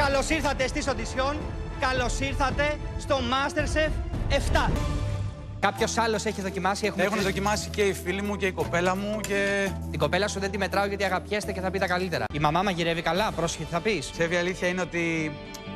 Καλώς ήρθατε στις οντισιόν. Καλώς ήρθατε στο MasterChef 7. Κάποιος άλλος έχει δοκιμάσει? Έχουν δοκιμάσει και οι φίλοι μου και η κοπέλα μου και... Την κοπέλα σου δεν τη μετράω γιατί αγαπιέστε και θα πει τα καλύτερα. Η μαμά μαγειρεύει καλά, πρόσχετη θα πεις. Σέβη, η αλήθεια είναι ότι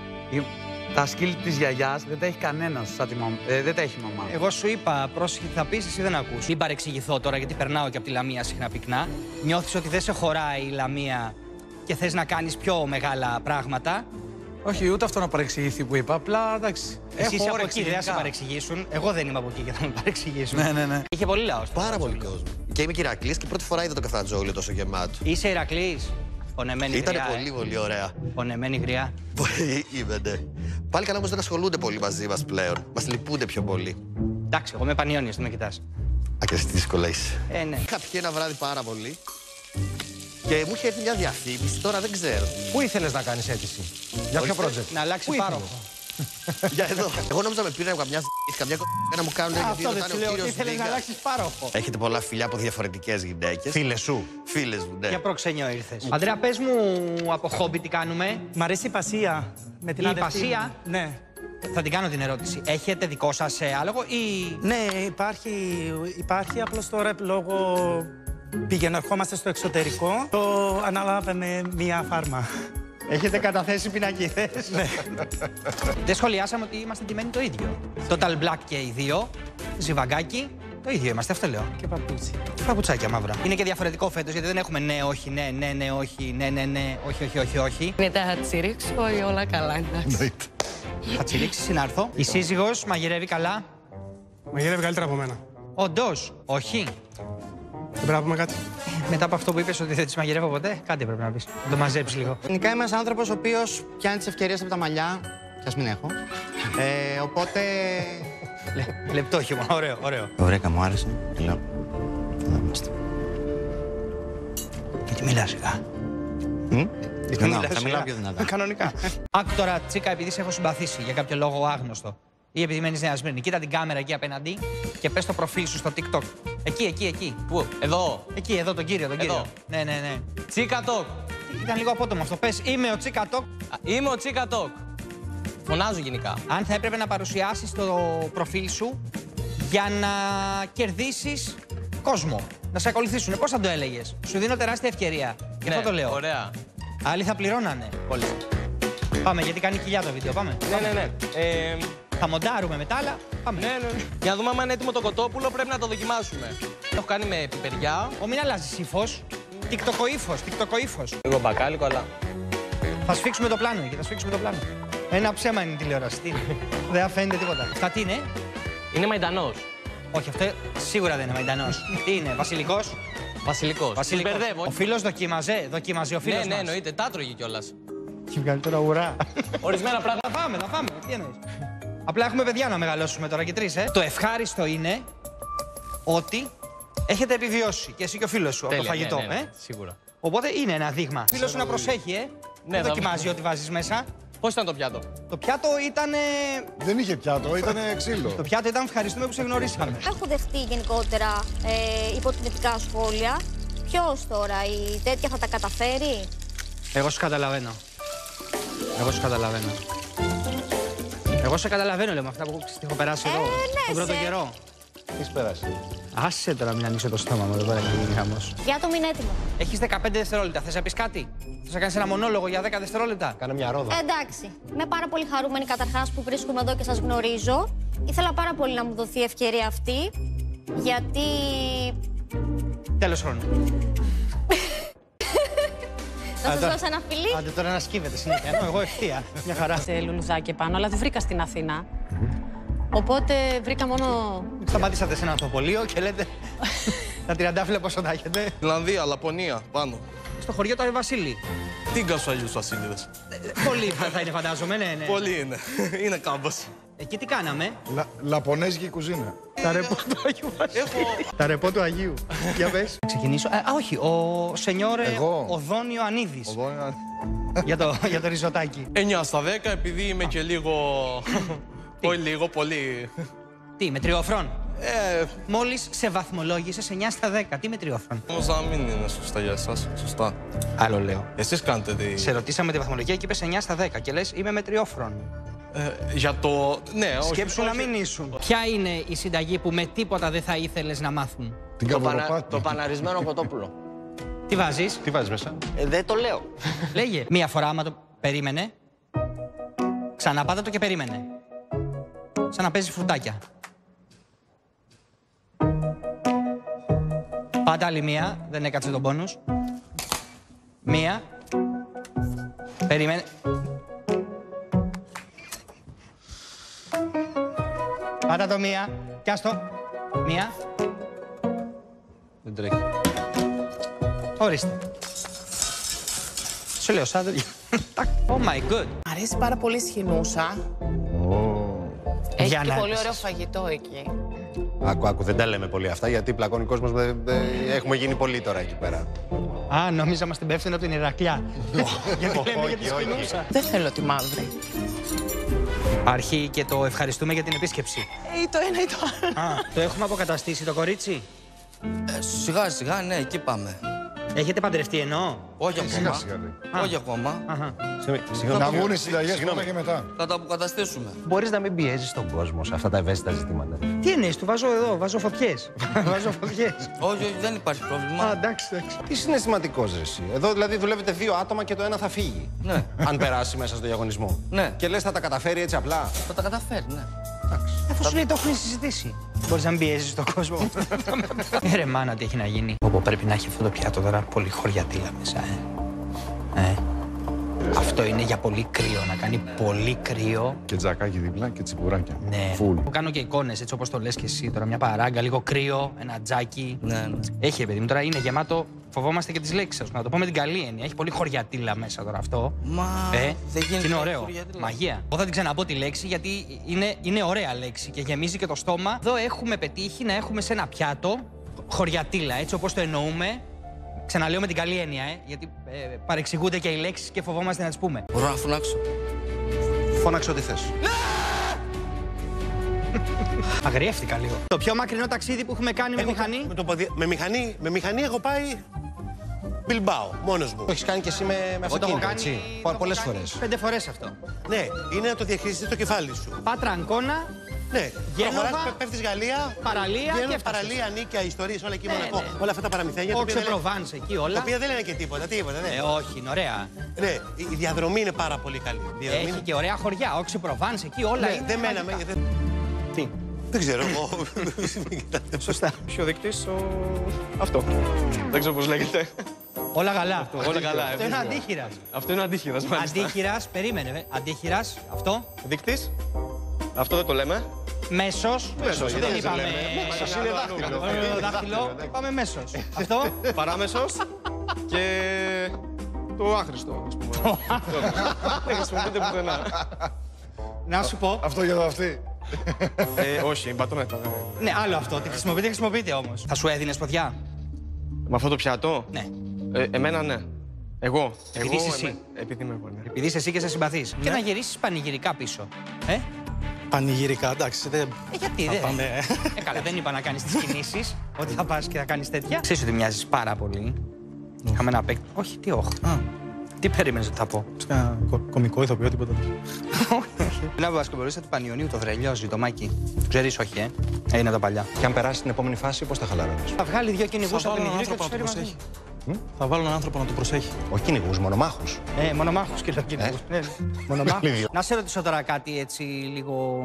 τα σκύλ της γιαγιάς δεν τα έχει κανένας σαν τη μαμά. Δεν τα έχει η μαμά. Εγώ σου είπα πρόσχετη θα πεις, εσύ δεν ακούς. Μην παρεξηγηθώ τώρα γιατί περνάω και από τη Λαμία συχνά πυκνά. Νιώθεις ότι δεν σε χωράει η Λαμία και θες να κάνεις πιο μεγάλα πράγματα. Όχι, ούτε αυτό να παρεξηγηθεί που είπα. Απλά εντάξει. Εσύ είσαι από εκεί, δεν θα σε παρεξηγήσουν. Εγώ δεν είμαι από εκεί και θα με παρεξηγήσουν. Ναι. Είχε πολύ λαός. Πάρα πολύ κόσμο. Και είμαι και Ηρακλής και πρώτη φορά είδα το καφτατζόγλιο τόσο γεμάτο. Είσαι Ηρακλής? Πονεμένη γριά. Ήτανε πολύ ωραία. Πονεμένη γριά. Είμαι, ναι. Πάλι καλά όμως δεν ασχολούνται πολύ μαζί μας πλέον. Μας λυπούνται πιο πολύ. Εντάξει, εγώ είμαι Πανιώνιος, τι με κοιτάς. Α, και εσύ δύσκολα είσαι. Ναι. Είχα πιει ένα βράδυ πάρα πολύ. Και μου είχε έρθει μια διαφήμιση, τώρα δεν ξέρω. Πού ήθελες να κάνεις αίτηση? Για ποιο project? Να αλλάξει πάροχο. Για εδώ. Εγώ νόμιζα με πήραν καμιά να μου κάνουν Αυτό δεν σου λέω, ότι ήθελες να αλλάξεις πάροχο. Έχετε πολλά φιλιά από διαφορετικές γυναίκες. Φίλες σου. Φίλες μου, ναι. Για προξενιό ήρθες. Αντρέα, πες μου από χόμπι τι κάνουμε. Μ' αρέσει η πασία. Με την Η αδερφή μου. πασία? Ναι. Θα την κάνω την ερώτηση. Έχετε δικό σας άλογο ή... Ναι, υπάρχει απλώς τώρα λόγω ερχόμαστε στο εξωτερικό. Το αναλάβαμε μία φάρμα. Έχετε καταθέσει πινακίδες? Ναι. Δεν σχολιάσαμε ότι είμαστε ντυμένοι το ίδιο. Total Black και οι δύο. Ζιβαγκάκι. Το ίδιο είμαστε, αυτό λέω. Και παπούτσι. Και παπουτσάκια μαύρα. Είναι και διαφορετικό φέτος γιατί δεν έχουμε ναι, όχι, ναι, όχι, ναι, όχι. Μετά θα τσιρίξω ή όλα καλά, εντάξει. Θα τσιρίξεις να έρθω. Η σύζυγος μαγειρεύει καλά. Μαγειρεύει καλύτερα από μένα. Όντως, όχι. Δεν πρέπει να πούμε κάτι. Μετά από αυτό που είπες ότι δεν τις μαγειρεύω ποτέ, κάτι πρέπει να πεις. Να το μαζέψεις λίγο. Γενικά είμαι ένας άνθρωπος ο οποίος πιάνει τις ευκαιρίες από τα μαλλιά, κι ας μην έχω. Οπότε... Λεπτό χιούμα, ωραίο. Ωραία, μου άρεσε. Έλα. Εδώ είμαστε. Γιατί μιλάς σιγά. Θα μιλάω πιο δυνατά. Κανονικά. Άκου τώρα, Τσίκα, επειδή σε έχω συμπαθήσει για κάποιο λόγο άγνωστο ή επειδή μένεις Νέα Σμύρνη, κοίτα την κάμερα εκεί απέναντι και πες το προφίλ σου στο TikTok. Εκεί. Πού, εδώ. Εκεί, εδώ, τον κύριο. Ναι. Τσίκα Τοκ. Ήταν λίγο απότομο αυτό. Πες, είμαι ο Τσίκα Τοκ. Είμαι ο Τσίκα Τοκ. Φωνάζω γενικά. Αν θα έπρεπε να παρουσιάσεις το προφίλ σου για να κερδίσεις κόσμο, να σε ακολουθήσουν, πώς θα το έλεγες? Σου δίνω τεράστια ευκαιρία. Γι' αυτό το λέω. Ωραία. Άλλοι θα πληρώνανε. Πολύ. Πάμε, γιατί κάνει κοιλιά το βίντεο. Πάμε. Ναι. Θα μοντάρουμε μετά, αλλά πάμε. Ναι. Για να δούμε αν είναι έτοιμο το κοτόπουλο, πρέπει να το δοκιμάσουμε. Το έχω κάνει με πιπεριά. Μην αλλάζεις ύφος. Τικτοκο ύφος. Λίγο μπακάλικο, αλλά. Θα σφίξουμε το πλάνο εκεί, Ένα ψέμα είναι η τηλεόραση. Τι είναι? Δεν φαίνεται τίποτα. Αυτά τι είναι? Είναι μαϊντανός. Όχι, αυτό σίγουρα δεν είναι μαϊντανός. Τι είναι, βασιλικός? Βασιλικός. Τους μπερδεύω. Ο φίλος δοκίμαζε ο φίλος μας. Ναι, εννοείται. Τα τρώγε κιόλας. Και βγάλει τώρα ουρά. Ορισμένα πράγματα. Θα φάμε. Τι εννοείς? Απλά έχουμε παιδιά να μεγαλώσουμε τώρα και 3, Το ευχάριστο είναι ότι έχετε επιβιώσει και εσύ και ο φίλος σου από το φαγητό. Ναι, σίγουρα. Οπότε είναι ένα δείγμα. Ο φίλος σου να προσέχει, Δεν δοκιμάζει ό,τι βάζεις μέσα. Πώς ήταν το πιάτο? Το πιάτο ήταν. Δεν είχε πιάτο, ήταν ξύλο. Το πιάτο ήταν ευχαριστούμε που σε γνωρίσαμε. Έχω δεχτεί γενικότερα υποτιμητικά σχόλια. Ποιος τώρα, η τέτοια θα τα καταφέρει? Εγώ σου καταλαβαίνω. Εγώ σε καταλαβαίνω, λέμε, αυτά που έχω περάσει εδώ. Τον πρώτο καιρό. Έχεις πέρασει. Άσε τώρα, μην ανοίξω το στόμα μου εδώ πέρα και γίνει χαμός. Για το μην έτοιμο. Έχεις 15 δευτερόλεπτα. Θες να πεις κάτι? Θες να κάνεις ένα μονόλογο για 10 δευτερόλεπτα? Κάνε μια ρόδα. Εντάξει. Είμαι πάρα πολύ χαρούμενη καταρχάς που βρίσκομαι εδώ και σας γνωρίζω. Ήθελα πάρα πολύ να μου δοθεί η ευκαιρία αυτή, γιατί... Τέλος χρόνου. Να σας δώσω ένα φιλί. Άντε τώρα να σκύβεται συνέχεια. Εγώ ευθεία. Μια χαρά. Σε λουλουδάκι πάνω, αλλά δεν βρήκα στην Αθήνα. Οπότε βρήκα μόνο. Σταματήσατε σε ένα ανθοπολείο και λέτε. Τα τριαντάφυλλα πόσο τα έχετε? Φιλανδία, Λαπωνία, πάνω. Στο χωριό του Αγίου Βασίλη. Τι γκασφαλιούς Βασίλειδες. Πολύ θα είναι, φαντάζομαι, ναι. Πολύ είναι. Είναι κάμπος. Εκεί τι κάναμε? Λαπωνέζικη κουζίνα. Τα ρεπό του Αγίου Βασίλη. Τα ρεπό του Αγίου. Για πες. Ξεκινήσω. Όχι, ο σενιόρ Οδόνιο Ανίδης. Για το ριζοτάκι. 9 στα 10, επειδή είμαι και λίγο... πολύ. Τι, με τριόφρον? Μόλις σε βαθμολόγησες 9 στα 10. Τι μετριόφρον? Όμως να μην είναι σωστά για εσάς. Σωστά. Άλλο λέω. Εσείς κάνετε τη... Σε ρωτήσαμε τη βαθμολογία και είπες 9 στα 10 και λες είμαι μετριόφρον. Για το... Ναι, όχι. Σκέψου να μην ήσουν. Ποια είναι η συνταγή που με τίποτα δεν θα ήθελες να μάθουν? Την καβουροπάτη. Το παναρισμένο κοτόπουλο. Τι βάζεις? Τι βάζεις μέσα? Δεν το λέω. Λέγε. Μία φορά άμα το περίμενε. Ξαναπάτα το και περίμενε. Σαν να παίζει φρουτάκια. Πάτα άλλη μία. Δεν έκατσε τον πόνους. Μία. Περίμενε. Πάτα το μία. Πιάστο. Μία. Δεν τρέχει. Ορίστε. Σου λέω σαν δεν... Oh my god. Μ' αρέσει πάρα πολύ σχοινούσα. Έχει Για και να πολύ έρθεις. ωραίο φαγητό εκεί. Άκου, δεν τα λέμε πολύ αυτά, γιατί πλακώνει ο κόσμος. Έχουμε γίνει πολύ τώρα εκεί πέρα. Α, νόμιζα μας την πέφτουν από την Ηρακλιά. Γιατί λέμε για τη σκηνούσα. Δεν θέλω τη μαύρη. Υπάρχει και το ευχαριστούμε για την επίσκεψη. Ή το ένα ή το άλλο. Α, το έχουμε αποκαταστήσει το κορίτσι. Σιγά σιγά, ναι, εκεί πάμε. Έχετε παντρευτεί εννοώ? Όχι ακόμα. Σιγά σιγά. λέει. Όχι ακόμα. Να βγουν οι συνταγές πρώτα και μετά. Θα τα αποκαταστήσουμε. Μπορείς να μην πιέζεις τον κόσμο σε αυτά τα ευαίσθητα ζητήματα. Τι εννοείς, του βάζω εδώ, βάζω φωτιές. Βάζω φωτιές. Όχι, όχι, δεν υπάρχει πρόβλημα. Εντάξει, εντάξει. Τι συναισθηματικός ρε εσύ. Εδώ δηλαδή δουλεύετε 2 άτομα και το ένα θα φύγει. Ναι. Αν περάσει μέσα στο διαγωνισμό. Ναι. Και λες θα τα καταφέρει έτσι απλά. Θα τα καταφέρει, ναι. Αφού σου λέει το έχουν συζητήσει. Μπορείς να μην πιέζεις τον κόσμο. Ρε μάνα, τι έχει να γίνει. Όπου πρέπει να έχει αυτό το πιάτο τώρα πολύ χωριατήλα μέσα, Αυτό είναι για πολύ κρύο, να κάνει πολύ κρύο. Και τζακάκι δίπλα και τσιπουράκια. Ναι. Φουλ. Κάνω και εικόνες έτσι όπως το λες και εσύ τώρα. Μια παράγκα, λίγο κρύο, ένα τζάκι. Ναι. Έχει, παιδί μου, τώρα είναι γεμάτο. Φοβόμαστε και τις λέξεις σας. Να το πω με την καλή έννοια. Έχει πολύ χωριατήλα μέσα τώρα αυτό. Μα δεν γίνεται. Είναι ωραίο. χωριατήλα. Μαγεία. Εγώ θα την ξαναπώ τη λέξη γιατί είναι ωραία λέξη και γεμίζει και το στόμα. Εδώ έχουμε πετύχει να έχουμε σε ένα πιάτο χωριατήλα, έτσι όπως το εννοούμε. Ξαναλέω με την καλή έννοια, γιατί παρεξηγούνται και οι λέξεις και φοβόμαστε να τις πούμε. Μπορώ να φωνάξω. Φώναξε ό,τι θες. Αγριεύτηκα λίγο. Το πιο μακρινό ταξίδι που έχουμε κάνει με μηχανή. Με μηχανή έχω πάει Μπιλμπάο, μόνος μου. Το έχεις κάνει και εσύ με αυτοκίνητο, έτσι. Πολλές φορές. 5 φορές αυτό. Ναι, είναι να το διαχειριστείς το κεφάλι σου. Πάτρα Αγκώνα, Ναι, Γένοβα, προχωράς, πέφτεις Γαλλία, παραλία και έφτασες. παραλία, Νίκαια, ιστορίες, όλα εκεί Ναι, Μονακό. ναι. Όλα αυτά τα παραμυθένια. Όξε Προβάνς εκεί όλα. Τα οποία δεν λένε και τίποτα, ναι. Όχι, είναι ωραία. Ναι, η διαδρομή είναι πάρα πολύ καλή. Έχει και ωραία χωριά. Όξε Προβάνς εκεί όλα. Ναι, είναι δεν μέναμε. μαγικά. γιατί- Τι. Δεν ξέρω εγώ. Σωστά. Ποιο δείκτης, αυτό. Δεν ξέρω πώς λέγεται. Όλα καλά. Όλα καλά. Αυτό είναι αντίχειρας. Αυτό είναι αντίχειρας, μάλιστα. Αντίχειρας, περίμενε. Αντίχειρας, αυτό. Δείκτης. Αυτό δεν το λέμε. Μέσος. Μέσος, Δεν δεν είπαμε. λέμε. Μέσος Είναι δάχτυλο. Είπαμε μέσος. Αυτό. Παράμεσος και το άχρηστο, ας πούμε. Δεν χρησιμοποιείται πουθενά. Να σου πω. Αυτό για το αυτή. Όχι, η μπατονέτα. Ναι, άλλο αυτό. Τη χρησιμοποιείτε όμως. Θα σου έδινες ποδιά. Με αυτό το πιάτο. Ναι. Εμένα ναι. Εγώ. Επειδή είσαι εσύ. Επειδή είμαι εγώ, ναι. Επειδή είσαι εσύ και σε συμπαθείς. Και να γυρίσεις πανηγυρικά πίσω. Πανηγυρικά, εντάξει. Γιατί δεν. Καλά, δεν είπα να κάνεις τις κινήσεις. Ότι θα πας και θα κάνεις τέτοια. Ξέρεις ότι μοιάζεις πάρα πολύ. Είχαμε ένα παίκτη. Όχι, τι όχι. Τι περίμενες ότι θα πω. Ένα κωμικό ηθοποιό, τίποτα. Ένα βασκεμπολίστα του Πανιωνίου, το Βρελιόζι, το Μάκη. Ξέρεις, όχι, είναι τα παλιά. Και αν περάσει την επόμενη φάση, πώς θα χαλαρώνεις. Θα βγάλει 2 κυνηγούς από την υγεία και τους φέρει μαζί. προσέχει. Θα βάλω έναν άνθρωπο να το προσέχει. Όχι κυνηγούς, μονομάχους. Μονομάχους και κυνηγούς. Μονομάχους. Να σε ρωτήσω τώρα κάτι έτσι λίγο.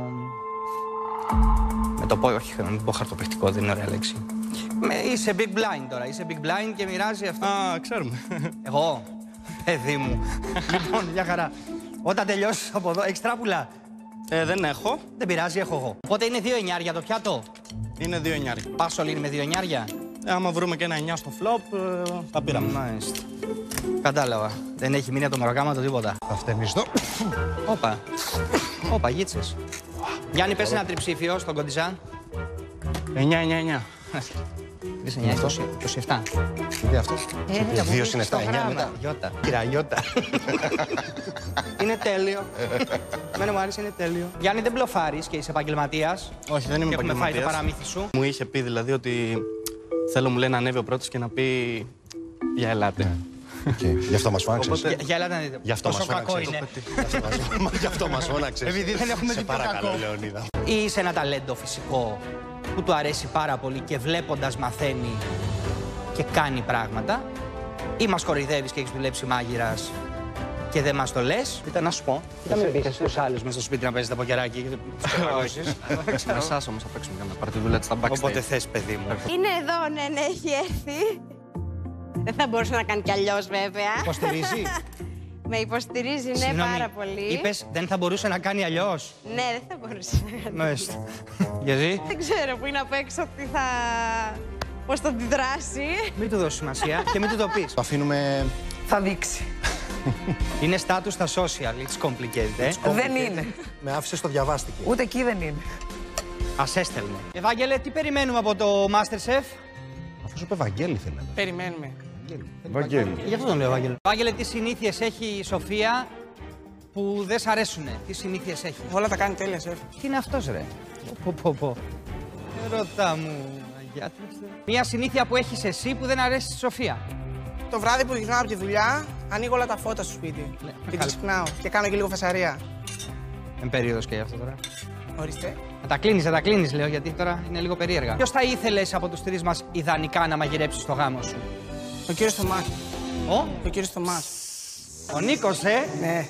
Με το πω, όχι, να μην πω χαρτοπαιχτικό, δεν είναι ωραία λέξη. Είσαι big blind τώρα. Είσαι big blind και μοιράζει αυτό. Α, ξέρουμε. Εγώ, παιδί μου. Λοιπόν, μια χαρά. Όταν τελειώσεις από εδώ, έχεις τράπουλα. Δεν έχω. Δεν πειράζει, έχω εγώ. Οπότε είναι 2 εννιάρια το πιάτο. Είναι 2 εννιάρια. Πάσο είναι με 2 εννιάρια. Άμα βρούμε και ένα 9 στο φλόπ, τα πήραμε. Μάλιστα. Κατάλαβα. Δεν έχει μείνει από το μεροκάματο τίποτα. Αυτενιστό. Όπα. Όπα, γίτσες. Γιάννη, πες ένα τριψήφιο στον Κοντιζάν. 9-9-9. 3, 9, 20, 27. Τι αυτό. 2 συν 7, 9 μετά. Γιώτα. Κυραγιώτα. Είναι τέλειο. Εμένα μου άρεσε, είναι τέλειο. Γιάννη, δεν μπλοφάρεις και είσαι επαγγελματίας. Όχι, δεν είμαι Και έχουμε φάει το επαγγελματίας. παραμύθι σου. Μου είχε πει δηλαδή ότι θέλω, μου λέει, να ανέβει ο πρώτος και να πει για ελάτε. Γι' αυτό μας φώναξες. Για ελάτε να δείτε. Γι' αυτό Πόσο μας κακό φώναξες. είναι. Γι' αυτό μας φώναξες. Επειδή δεν έχουμε Σε δει πιο παρακαλώ, κακό. Λεωνίδα. Ή είσαι ένα ταλέντο φυσικό που του αρέσει πάρα πολύ και βλέποντας μαθαίνει και κάνει πράγματα, ή μας κοροϊδεύεις και έχεις δουλέψει μάγειρας και δεν μας το λες. Κοίτα να σου πω. Κοίτα μην πεις στους άλλους μες στο σπίτι να παίζετε ποκεράκι και τους Με εσάς όμως θα παίξουμε καμιά παρτιδούλα στα backstage. Όποτε θες, παιδί μου. Είναι εδώ, ναι, έχει έρθει. Δεν θα μπορούσε να κάνει κι αλλιώς, βέβαια. Υποστηρίζει. Με υποστηρίζει, ναι, Συγγνώμη, πάρα πολύ. είπες δεν θα μπορούσε να κάνει αλλιώς. Ναι, δεν θα μπορούσε να κάνει. Μάλιστα. Γιατί? Δεν ξέρω που είναι απ' έξω, τι θα... πώς θα αντιδράσει. Μην του δώσεις σημασία και μην του το πεις. Το αφήνουμε... Θα δείξει. Είναι status στα social, it's complicated, Δεν είναι. Με άφησε στο διαβάστηκε. Ούτε εκεί δεν είναι. Ας έστελνε. Ευάγγελε, τι περιμένουμε από το Masterchef? Αφού σου είπε Βαγγέλη θέλει. Περιμένουμε. Βαγγέλη. Γι' αυτό τον λέω, Ευάγγελε. Ευάγγελε, τι συνήθειες έχει η Σοφία που δεν σ' αρέσουνε? Τι συνήθειες έχει? Όλα τα κάνει τέλεια, σεφ. Τι είναι αυτός, ρε? Πω. Ρώτα μου, αγιάτρεψε. Μια συνήθεια που έχεις εσύ που δεν αρέσει στη Σοφία. Το βράδυ που γυρνάω από τη δουλειά, ανοίγω όλα τα φώτα στο σπίτι. Και τη ξυπνάω. Και κάνω και λίγο φασαρία. Είναι περίοδος και γι' αυτό τώρα. Ορίστε. Θα τα κλείνεις, λέω, γιατί τώρα είναι λίγο περίεργα. Ποιος θα ήθελες από τους τρεις μας ιδανικά να μαγειρέψεις στο γάμο σου? Ο κύριος Θωμάς. Ο κύριος Θωμάς. Ο Νίκος, Ναι.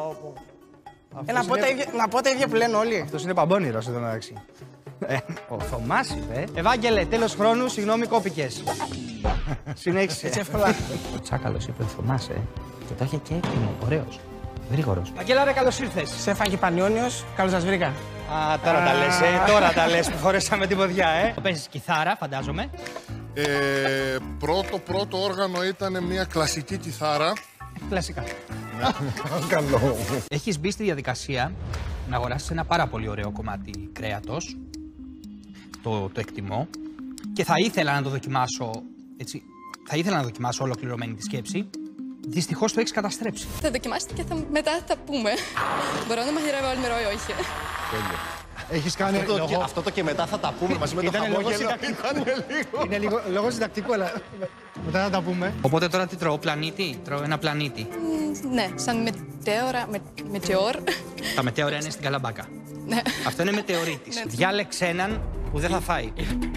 Να πω τα ίδια που λένε όλοι. Αυτός είναι παμπώνυρος εδώ μεταξύ. Ο Θωμάς είπε. Ευάγγελε, τέλος χρόνου, συγγνώμη, κόπηκες. Συνέχισε. Έτσι εύκολα. Ο Τσάκαλος είπε ο Θωμάς, και το είχε και έτοιμο, ωραίος, γρήγορος. Αγγέλα, ρε, καλώς ήρθες. Σεφ Άγγι Πανιόνιος, καλώς σας βρήκα. Α, τώρα τα λες, τώρα τα λες που φορέσαμε την ποδιά, Παίζεις κιθάρα, φαντάζομαι. Πρώτο όργανο ήταν μια κλασική κιθάρα. Κλασικά. Καλό. Έχεις μπει στη διαδικασία να αγοράσεις ένα πάρα πολύ ωραίο κομμάτι κρέατος. Το εκτιμώ. Και θα ήθελα να το δοκιμάσω, έτσι, θα ήθελα να δοκιμάσω ολοκληρωμένη τη σκέψη. Δυστυχώς το έχεις καταστρέψει. Θα δοκιμάσετε και μετά θα πούμε. Μπορώ να μαγειρεύω όλη μερό ή όχι. Έχεις κάνει Αυτό το και μετά θα τα πούμε μαζί με το χαμόγελο. Είναι λίγο λόγω συντακτικού, αλλά μετά θα τα πούμε. Οπότε τώρα τι τρώω, πλανήτη? Τρώω ένα πλανήτη. Ναι, σαν μετεώρ. Τα μετέωρα είναι στην Καλαμπάκα. Ναι. Αυτό είναι μετεωρίτης. Διάλεξε έναν που δεν θα φάει.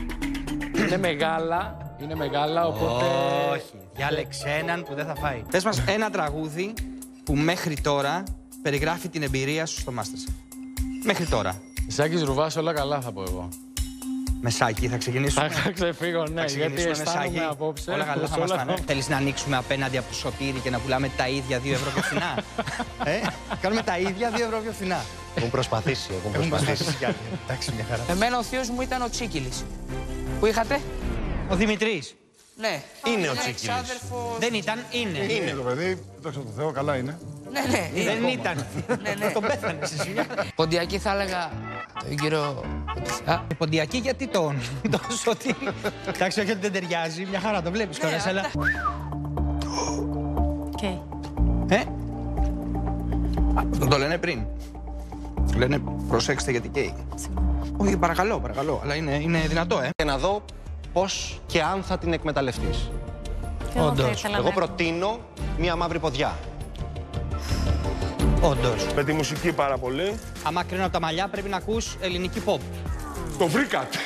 Είναι μεγάλα, οπότε... Όχι, διάλεξε έναν που δεν θα φάει. Πες μας ένα τραγούδι που μέχρι τώρα περιγράφει την εμπειρία σου στο Masterchef. Μέχρι τώρα. Σάκης Ρουβάς, όλα καλά θα πω εγώ. Μεσάκι, θα ξεκινήσουμε. Θα ξεφύγω, ναι, γιατί αισθάνομαι απόψε. Όλα καλά θα μας πάνε. Θέλεις να ανοίξουμε απέναντι από το Σωτήρι και να πουλάμε τα ίδια 2 ευρώ πιο φθηνά? Κάνουμε τα ίδια 2 ευρώ πιο φθηνά. Έχουν προσπαθήσει. Εντάξει, μια χαρά. Εμένα ο θείος μου ήταν ο Τσίκυλης. Που είχατε? Ο Δημητρής. Ναι. Είναι ο Τσίκυλης. Δεν ήταν, είναι. Το παιδί, δόξα τω Θεώ, καλά είναι. Ναι. Δεν ήταν. Τον πέθανες εσύ. Ποντιακή θα έλεγα τον κύριο... Ποντιακή γιατί τον Σωτήρι? Εντάξει, όχι ότι δεν ταιριάζει, μια χαρά το βλέπεις κιόλας, αλλά... Το λένε πριν. Λένε προσέξτε γιατί καίει. Όχι, παρακαλώ, αλλά είναι δυνατό, Και να δω πώς και αν θα την εκμεταλλευτείς. Όντως. Εγώ προτείνω μία μαύρη ποδιά. Όντως. Με τη μουσική πάρα πολύ. Άμα κρίνω από τα μαλλιά πρέπει να ακούς ελληνική pop. Το βρήκατε.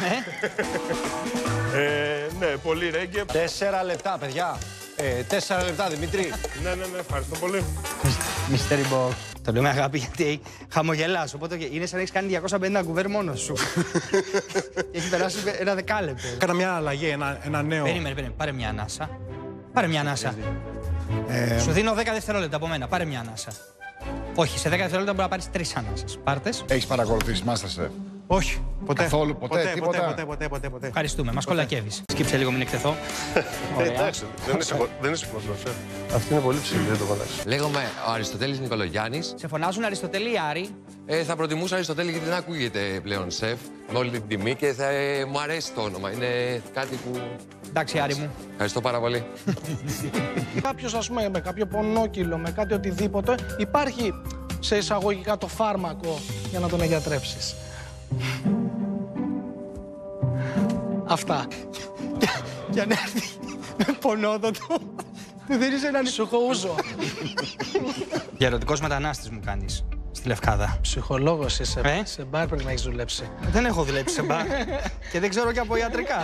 Ναι, πολύ ρέγγε. 4 λεπτά, παιδιά. 4 λεπτά, Δημήτρη. Ναι, ευχαριστώ πολύ. Mystery box. Το λέω με αγάπη γιατί χαμογελάς, οπότε είναι σαν να έχεις κάνει 250 κουβέρ μόνος σου. Έχει περάσει ένα δεκάλεπτο. Κάνα μια αλλαγή, ένα νέο. Περίμενε, πάρε μια ανάσα. Πάρε μια ανάσα. Σου δίνω 10 δευτερόλεπτα από μένα, πάρε μια ανάσα. Όχι, σε 10 δευτερόλεπτα μπορεί να πάρεις 3 ανάσες. Πάρτες. Έχεις παρακολουθήσει Masterchef? Όχι. Ποτέ. Καθόλου, ποτέ, ποτέ. Ευχαριστούμε. Μας κολακεύεις. Σκύψε λίγο, μην εκτεθώ. Εντάξει, δεν είσαι συμφωνός. Αυτή είναι πολύ ψηλή, δεν το φαντάζεσαι. Λέγομαι ο Αριστοτέλης Νικολογιάννης. Σε φωνάζουν Αριστοτέλη ή Άρη. Θα προτιμούσα Αριστοτέλη γιατί δεν ακούγεται πλέον σεφ με όλη την τιμή και μου αρέσει το όνομα. Είναι κάτι που... Εντάξει, Άρη μου. Ευχαριστώ πάρα πολύ. Κάποιος, ας πούμε, με κάποιο πονόκυλο, με κάτι οτιδήποτε, υπάρχει σε εισαγωγικά το φάρμακο για να τον γιατρέψεις. Αυτά. Για να έρθει με πονόδοτο, του δίνεις έναν ψυχοούζο. Διαρωτικός μετανάστης μου κάνεις στη Λευκάδα. Ψυχολόγος είσαι. Σε μπαρ πρέπει να έχεις δουλέψει. Δεν έχω δουλέψει σε μπαρ και δεν ξέρω και από ιατρικά.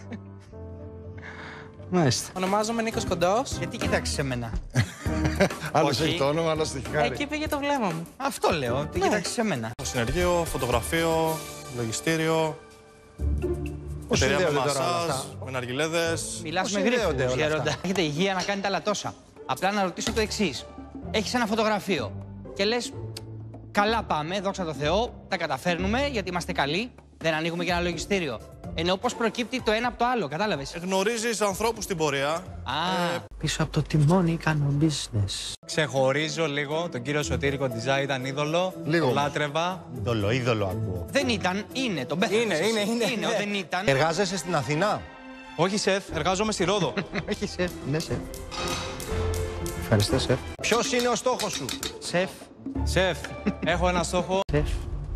Μάλιστα. Ονομάζομαι Νίκος Κοντός. Γιατί κοιτάξεις εμένα? Άλλος έχει το όνομα, άλλος έχει χάρη. Εκεί πήγε το βλέμμα μου. Αυτό λέω, τι κοιτάξεις εμένα. Το συνεργείο, φωτογραφείο, λογιστήριο. Πώς εταιρεία με συνδέονται τώρα όλα μασάζ, αυτά? με ναργιλέδες. Μιλάς με γρήφους, γέροντα. Έχετε υγεία να κάνετε άλλα τόσα. Απλά να ρωτήσω το εξής. Έχεις ένα φωτογραφείο και λες, καλά πάμε, δόξα τω Θεώ, τα καταφέρνουμε γιατί είμαστε καλοί, δεν ανοίγουμε και ένα λογιστήριο. Ενώ πώς προκύπτει το ένα από το άλλο, κατάλαβες? Γνωρίζεις ανθρώπους στην πορεία. Πίσω από το τιμόνι κάνω business. Ξεχωρίζω λίγο, τον κύριο Σωτήρη Κοντιζά ήταν είδωλο. Λίγο. Το λάτρευα. Είδωλο ακούω. Δεν ήταν, είναι, τον πέθανε. Είναι, δεν ήταν. Εργάζεσαι στην Αθήνα? Όχι, σεφ, εργάζομαι στη Ρόδο. Όχι, σεφ. Ναι, σεφ. Ευχαριστώ, σεφ. Ποιος είναι ο στόχος σου? Σεφ. Σεφ, έχω ένα στόχο. Σεφ.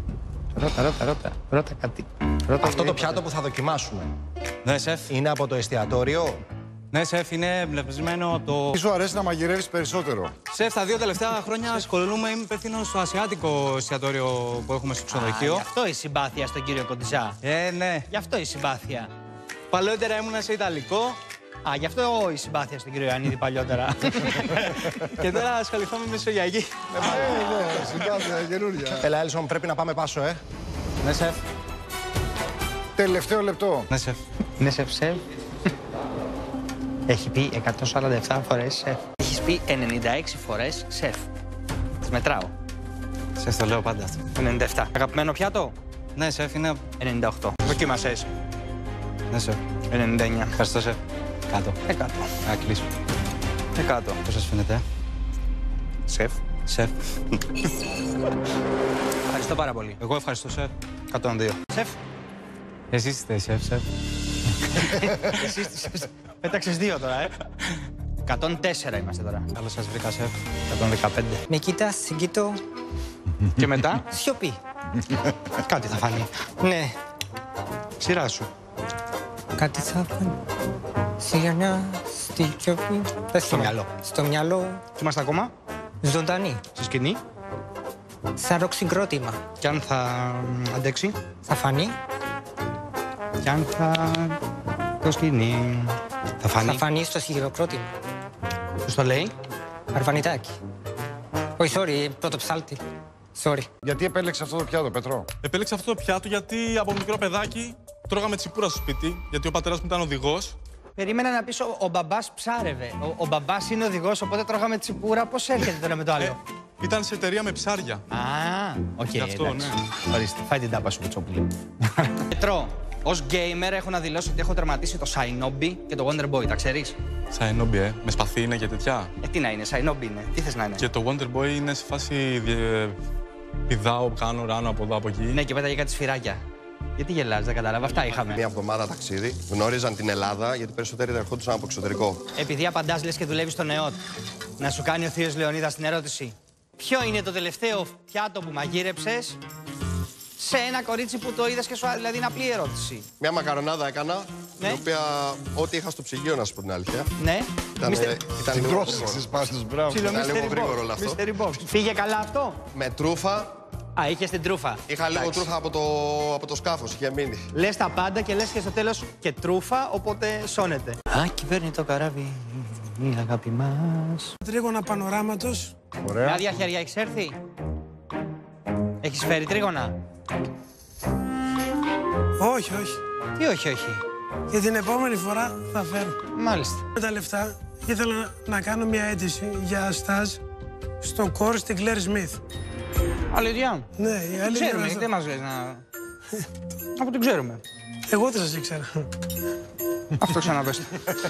Ρώτα κάτι. Αυτό το πιάτο που θα δοκιμάσουμε. Ναι, σεφ. Είναι από το εστιατόριο? Ναι, σεφ, είναι εμπνευσμένο από το... Τι σου αρέσει να μαγειρεύεις περισσότερο? Σεφ, τα 2 τελευταία χρόνια ασχολούμαι, είμαι υπεύθυνος στο ασιάτικο εστιατόριο που έχουμε στο ξενοδοχείο. Γι' αυτό η συμπάθεια στον κύριο Κοντιζά. Ναι. Γι' αυτό η συμπάθεια. Παλαιότερα ήμουνα σε Ιταλικό. Γι' αυτό η συμπάθεια στον κύριο Ιωαννίδη παλιότερα. Και τώρα ασχοληθώ με μεσογειακή. Ναι, συμπάθεια, καινούρια. Έλα, Έλσον, πρέπει να πάμε πάσο, Ναι, σεφ. Τελευταίο λεπτό. Ναι, σεφ. Ναι, σεφ. Έχει πει 147 φορές σεφ. Έχεις πει 96 φορές σεφ. Τις μετράω. Σεφ, το λέω πάντα αυτό. 97. Αγαπημένο πιάτο? Ναι, σεφ, είναι... 98. Δοκίμασες. Ναι, σεφ. 99. Ευχαριστώ, σεφ. 100. 100. Να κλείσω. 100. Πώς σας φαίνεται? Σεφ. Σεφ. Ευχαριστώ πάρα πολύ. Εγώ ευχαριστώ, σεφ. 102. Σεφ. Εσείς είστε σεφ. Εσείς είστε σεφ. Πέταξες 2 τώρα, 104 είμαστε τώρα. Καλώς σας βρήκα, σεφ. 115. Με κοίτας, συγκοίτω. Και μετά? Σιωπή. Κάτι θα φανεί. Ναι. Σειρά σου. Κάτι θα φανεί. Σιγανά, στη σιωπή. Στο μυαλό. Στο μυαλό. Είμαστε ακόμα? Ζωντανή. Στη σκηνή. Σαν ροκ-συγκρότημα. Κι αν θα αντέξει? Θα φανεί. Κι αν θα... το σκηνή. Θα φανεί. Θα φανεί στο χειροκρότημα. Ποιος το λέει? Αρβανιτάκι. Όχι, sorry, πρώτο ψάλτη. Sorry. Γιατί επέλεξε αυτό το πιάτο, Πετρό? Επέλεξα αυτό το πιάτο γιατί από μικρό παιδάκι τρώγαμε τσιπούρα στο σπίτι, γιατί ο πατέρας μου ήταν οδηγός. Περίμενα να πεις ο μπαμπάς ψάρευε. Ο μπαμπάς είναι οδηγός, οπότε τρώγαμε τσιπούρα. Πώς έρχεται τώρα με το άλλο? Ήταν σε εταιρεία με ψάρια. Οκ, αυτό, εντάξει. ναι. Ορίστε, φάει την τάπα σου, Κουτσόπουλε. Πετρό, ως gamer έχω να δηλώσω ότι έχω τερματίσει το Shinobi και το Wonder Boy, τα ξέρεις? Shinobi, με σπαθί είναι και τέτοια. Τι να είναι, Shinobi είναι. Τι θες να είναι? Και το Wonder Boy είναι σε φάση πηδάω, κάνω ράνω από εδώ από εκεί. Ναι, και πέταγε κάτι σφυράκια. Γιατί γελάς, δεν κατάλαβα. Αυτά είχαμε. Μια εβδομάδα ταξίδι. Γνώριζαν την Ελλάδα γιατί περισσότεροι δεν ερχόντουσαν από εξωτερικό. Επειδή απαντάς λες και δουλεύεις στο ΝΕΟΤ, να σου κάνει ο θείος Λεωνίδας την ερώτηση. Ποιο είναι το τελευταίο πιάτο που μαγείρεψες σε ένα κορίτσι που το είδες και σου δηλαδή είναι απλή ερώτηση? Μια μακαρονάδα έκανα, ναι. Η οποία ό,τι είχα στο ψυγείο, να σου πω την αλήθεια. Ναι. Ήταν λίγο γρήγορο όλο αυτό. Πήγε καλά αυτό? Με τρούφα. Είχες την τρούφα. Είχα λίγο τρούφα από το σκάφος, είχε μείνει. Λες τα πάντα και λες και στο τέλος και τρούφα, οπότε σώνεται. Κυβέρνει το καράβι, η αγάπη μας. Τρίγωνα πανοράματος. Ωραία. Με άδεια χέρια έχεις έρθει? Έχεις φέρει τρίγωνα? Όχι. Τι όχι? Για την επόμενη φορά θα φέρω. Μάλιστα. Με τα λεφτά ήθελα να κάνω μια αίτηση για στάζ στο κόρ στην Κλέρ Σμιθ. Αλήθεια? Ναι, η αλήθεια. Ξέρουμε, δεν μας λες να... Από την ξέρουμε. Εγώ δεν σας ήξερα. Αυτό ξαναπες.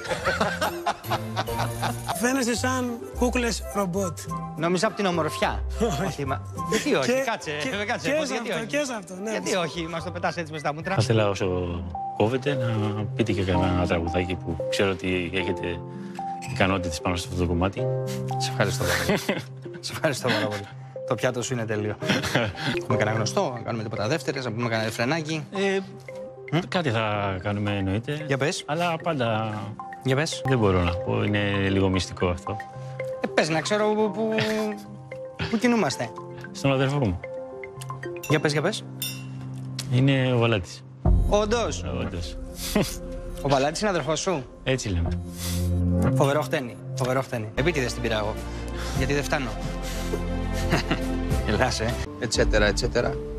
Φαίνεσαι σαν κούκλες ρομπότ. Νόμιζα από την ομορφιά. Γιατί όχι, κάτσε. Και σε αυτό, ναι. Γιατί όχι, μας το πετάς έτσι μες στα μούτρα. Θα ήθελα όσο κόβεται να πείτε και κανένα τραγουδάκι που ξέρω ότι έχετε ικανότητες πάνω σε αυτό το κομμάτι. Σε ευχαριστώ πάρα πολύ. Σε ευχαριστώ πάρα πολύ. Το πιάτο σου είναι τέλειο. Έχουμε κανένα γνωστό, να κάνουμε τίποτα δεύτερες, να πούμε κανένα φρενάκι. Κάτι θα κάνουμε εννοείται. Για πες. Αλλά πάντα. Για πες. Δεν μπορώ να πω, είναι λίγο μυστικό αυτό. Πες να ξέρω πού κινούμαστε. Στον αδερφό μου. Για πες. Είναι ο Βαλάτης. Όντως. Ο Βαλάτης είναι αδερφός σου. Έτσι λέμε. Φοβερό χτένι. Επίτηδες την πήρα εγώ. Γιατί δεν φτάνω. Γελάς, ετσέτερα.